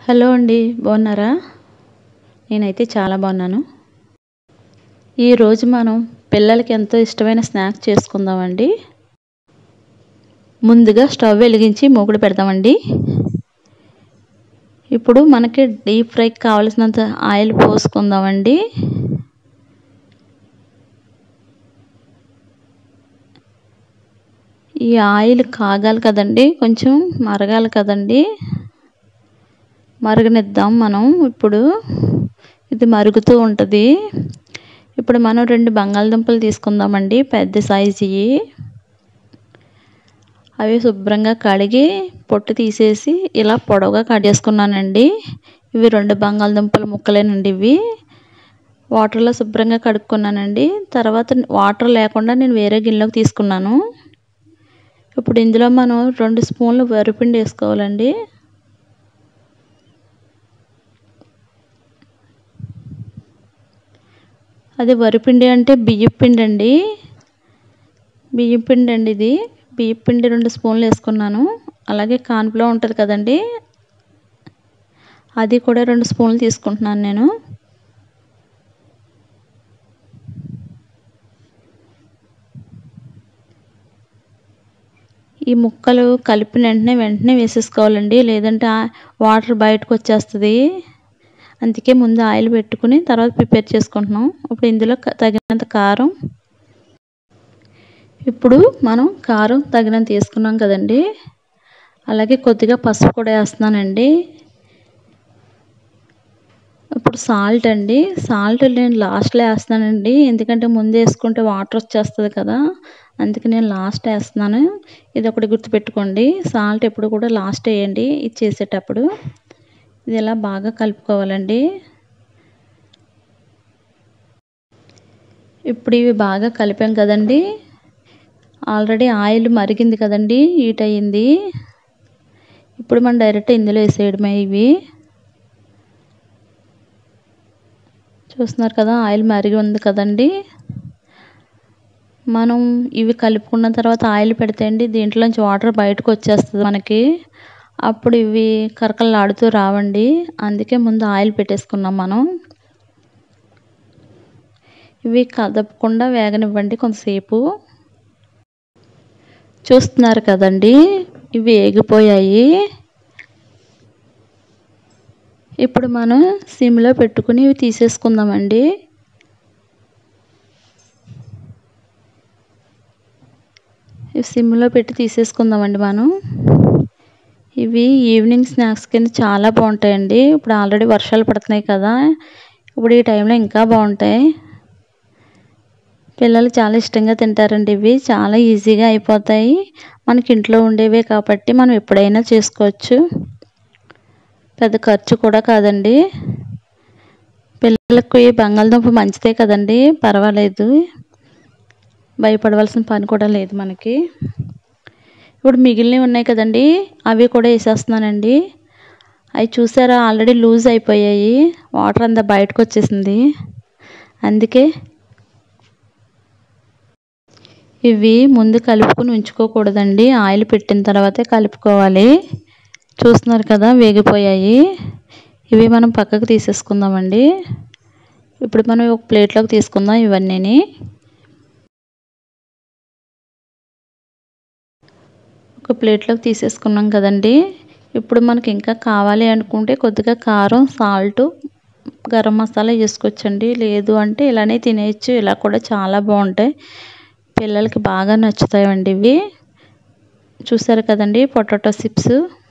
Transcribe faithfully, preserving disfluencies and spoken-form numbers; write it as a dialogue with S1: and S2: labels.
S1: Hello అండి, బాగున్నారా? నేనైతే చాలా బాగున్నాను. ఈరోజు మనం పిల్లలకి ఎంతో ఇష్టమైన స్నాక్స్ చేసుకుందామండి. ముందుగా స్టవ్ వెలిగించి మూకుడు పెడదామండి. ఇప్పుడు మనకి డీప్ ఫ్రైకి కావాల్సినంత ఆయిల్ పోసుకుందామండి. ఈ ఆయిల్ కాగాలి కదండి, కొంచెం మరగాలి కదండి. మరగనిద్దాం మనం. ఇప్పుడు ఇది మరుగుతూ ఉంటుంది. ఇప్పుడు మనం రెండు బంగాళదుంపలు తీసుకుందామండి, పెద్ద సైజువి. అవి శుభ్రంగా కడిగి పొట్టు తీసేసి ఇలా పొడవుగా కట్ చేసుకున్నానండి. ఇవి రెండు బంగాళదుంపల ముక్కలేనండి. ఇవి వాటర్లో శుభ్రంగా కడుక్కున్నానండి. తర్వాత వాటర్ లేకుండా నేను వేరే గిన్నెలోకి తీసుకున్నాను. ఇప్పుడు ఇందులో మనం రెండు స్పూన్లు వరిపిండి వేసుకోవాలండి. అది వరిపిండి అంటే బియ్యం పిండి అండి. బియ్యం పిండి అండి ఇది. బియ్యం పిండి రెండు స్పూన్లు వేసుకున్నాను. అలాగే కార్న్ఫ్లోర్ ఉంటుంది కదండి, అది కూడా రెండు స్పూన్లు తీసుకుంటున్నాను నేను. ఈ ముక్కలు కలిపిన వెంటనే వెంటనే వేసేసుకోవాలండి, లేదంటే వాటర్ బయటకు వచ్చేస్తుంది. అందుకే ముందు ఆయిల్ పెట్టుకుని తర్వాత ప్రిపేర్ చేసుకుంటున్నాం. ఇప్పుడు ఇందులో తగినంత కారం, ఇప్పుడు మనం కారం తగినంత వేసుకున్నాం కదండి, అలాగే కొద్దిగా పసుపు కూడా వేస్తున్నానండి. ఇప్పుడు సాల్ట్ అండి. సాల్ట్ నేను లాస్ట్లో వేస్తున్నానండి, ఎందుకంటే ముందు వేసుకుంటే వాటర్ వచ్చేస్తుంది కదా, అందుకే నేను లాస్ట్ వేస్తున్నాను. ఇది ఒకటి గుర్తుపెట్టుకోండి, సాల్ట్ ఎప్పుడు కూడా లాస్ట్ వేయండి ఇది చేసేటప్పుడు. ఇది ఇలా బాగా కలుపుకోవాలండి. ఇప్పుడు ఇవి బాగా కలిపాం కదండి. ఆల్రెడీ ఆయిల్ మరిగింది కదండి, హీట్ అయ్యింది. ఇప్పుడు మనం డైరెక్ట్ ఇందులో వేసేయడమే. ఇవి చూస్తున్నారు కదా, ఆయిల్ మరిగి ఉంది కదండి. మనం ఇవి కలుపుకున్న తర్వాత ఆయిల్ పెడితే అండి దీంట్లోంచి వాటర్ బయటకు వచ్చేస్తుంది మనకి. అప్పుడు ఇవి కరకలాడుతూ రావండి, అందుకే ముందు ఆయిల్ పెట్టేసుకున్నాం మనం. ఇవి కదపకుండా వేగనివ్వండి కొంతసేపు. చూస్తున్నారు కదండి, ఇవి వేగిపోయాయి. ఇప్పుడు మనం సిమ్లో పెట్టుకుని ఇవి తీసేసుకుందామండి. ఇవి సిమ్లో పెట్టి తీసేసుకుందామండి మనం. ఇవి ఈవినింగ్ స్నాక్స్ కింద చాలా బాగుంటాయండి. ఇప్పుడు ఆల్రెడీ వర్షాలు పడుతున్నాయి కదా, ఇప్పుడు ఈ టైంలో ఇంకా బాగుంటాయి. పిల్లలు చాలా ఇష్టంగా తింటారండి. ఇవి చాలా ఈజీగా అయిపోతాయి, మనకి ఇంట్లో ఉండేవే కాబట్టి మనం ఎప్పుడైనా చేసుకోవచ్చు. పెద్ద ఖర్చు కూడా కాదండి. పిల్లలకు ఈ బంగాళదుంప మంచిదే కదండి, పర్వాలేదు, భయపడవలసిన పని కూడా లేదు మనకి. ఇప్పుడు మిగిలినవి ఉన్నాయి కదండి, అవి కూడా వేసేస్తున్నానండి. అవి చూసారా, ఆల్రెడీ లూజ్ అయిపోయాయి, వాటర్ అంతా బయటకు వచ్చేసింది. అందుకే ఇవి ముందు కలుపుకుని ఉంచుకోకూడదండి, ఆయిల్ పెట్టిన తర్వాతే కలుపుకోవాలి. చూస్తున్నారు కదా, వేగిపోయాయి. ఇవి మనం పక్కకు తీసేసుకుందామండి. ఇప్పుడు మనం ఒక ప్లేట్లోకి తీసుకుందాం ఇవన్నీ. ఒక ప్లేట్లోకి తీసేసుకున్నాం కదండి. ఇప్పుడు మనకి ఇంకా కావాలి అనుకుంటే కొద్దిగా కారం, సాల్ట్, గరం మసాలా వేసుకోవచ్చండి. లేదు అంటే ఇలానే తినేయచ్చు, ఇలా కూడా చాలా బాగుంటాయి, పిల్లలకి బాగా నచ్చుతాయండి ఇవి. చూసారు కదండి, పొటాటో చిప్స్.